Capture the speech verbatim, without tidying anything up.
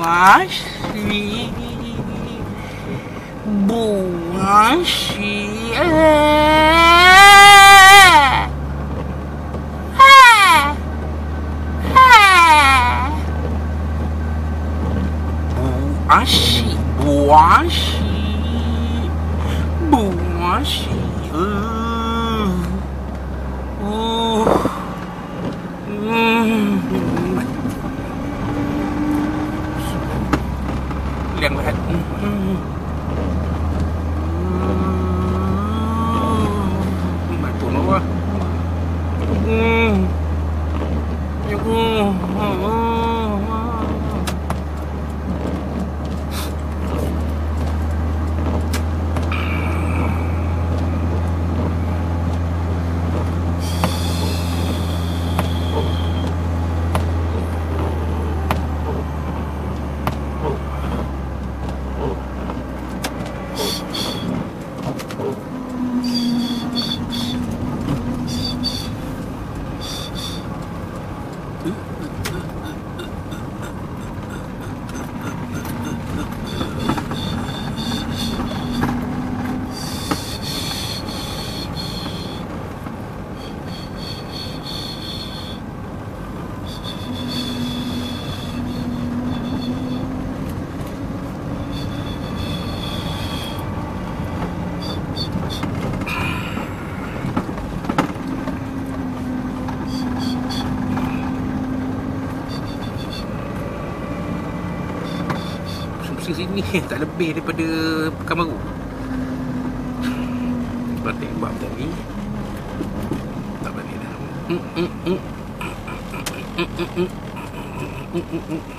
Buashi, buashi, buashi, buashi, buashi, uh, uh, mm. Liang berat. Batu bawah. Sini tak lebih daripada Pekan Baru. Sebab tembak macam ni tak balik dah.